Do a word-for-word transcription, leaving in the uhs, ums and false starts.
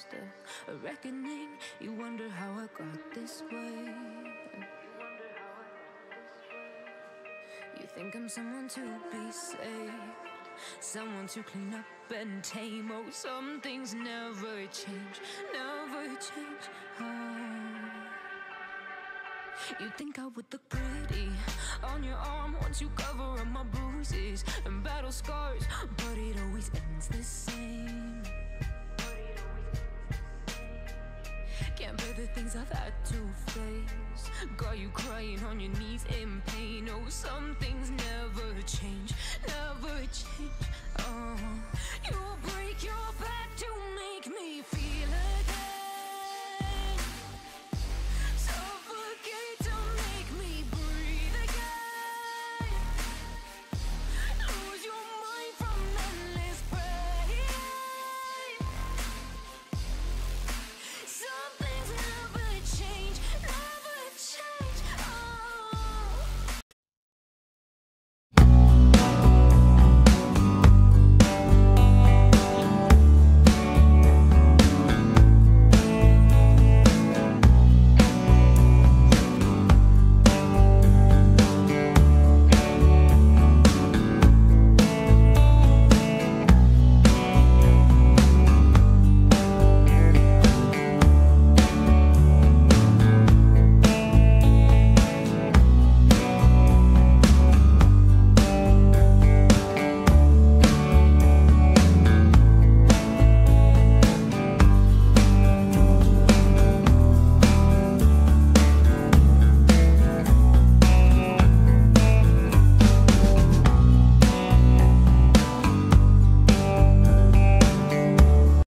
past a, a reckoning. You wonder how I got this way. You think I'm someone to be saved, someone to clean up and tame. Oh, some things never change, never change. Oh. You think I would look pretty on your arm once you cover up my bruises and battle scars, but it always ends the same. Can't bear the things I've had to face. Got you crying on your knees in pain. Oh, some things never change, never change. Oh, you break your back.